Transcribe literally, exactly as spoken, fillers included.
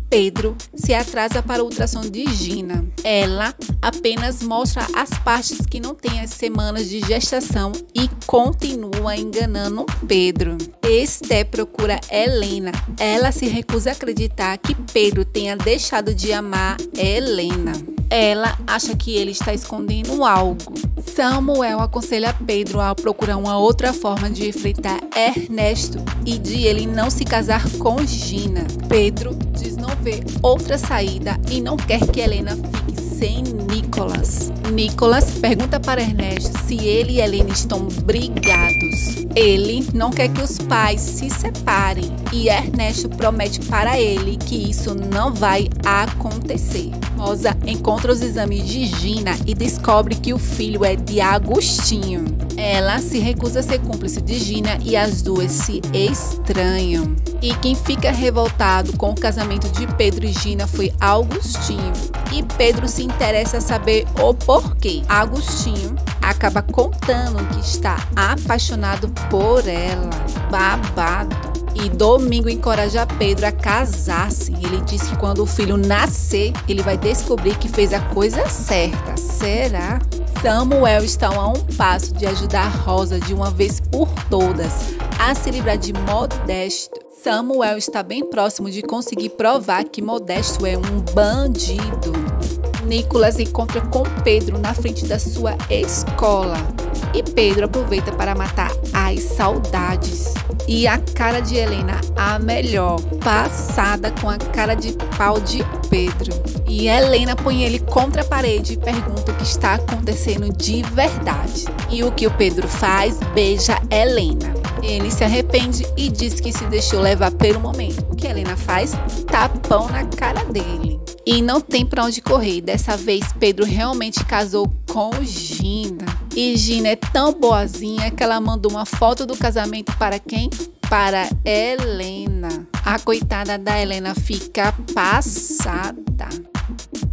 Pedro se atrasa para o ultrassom de Gina. Ela apenas mostra as partes que não têm as semanas de gestação e continua enganando Pedro. Esté procura Helena. Ela se recusa a acreditar que Pedro tenha deixado de amar Helena. Ela acha que ele está escondendo algo. Samuel aconselha Pedro a procurar uma outra forma de enfrentar Ernesto e de ele não se casar com Gina. Pedro diz não ver outra saída e não quer que Helena fique sem Nicolas. Nicolas pergunta para Ernesto se ele e Helena estão brigados. Ele não quer que os pais se separem e Ernesto promete para ele que isso não vai acontecer. Rosa encontra os exames de Gina e descobre que o filho é de Agostinho. Ela se recusa a ser cúmplice de Gina e as duas se estranham. E quem fica revoltado com o casamento de Pedro e Gina foi Agostinho. E Pedro se interessa a saber o porquê. Agostinho acaba contando que está apaixonado por ela. Babado. E Domingo encoraja Pedro a casar-se. Ele diz que quando o filho nascer, ele vai descobrir que fez a coisa certa. Será? Samuel está a um passo de ajudar Rosa de uma vez por todas a se livrar de Modesto. Samuel está bem próximo de conseguir provar que Modesto é um bandido. Nicolas encontra com Pedro na frente da sua escola. E Pedro aproveita para matar as saudades. E a cara de Helena, a melhor, passada com a cara de pau de Pedro. E Helena põe ele contra a parede e pergunta o que está acontecendo de verdade. E o que o Pedro faz? Beija Helena. Ele se arrepende e diz que se deixou levar pelo momento. O que Helena faz? Tapão na cara dele. E não tem pra onde correr. Dessa vez Pedro realmente casou com Gina. E Gina é tão boazinha que ela mandou uma foto do casamento para quem? Para Helena. A coitada da Helena fica passada.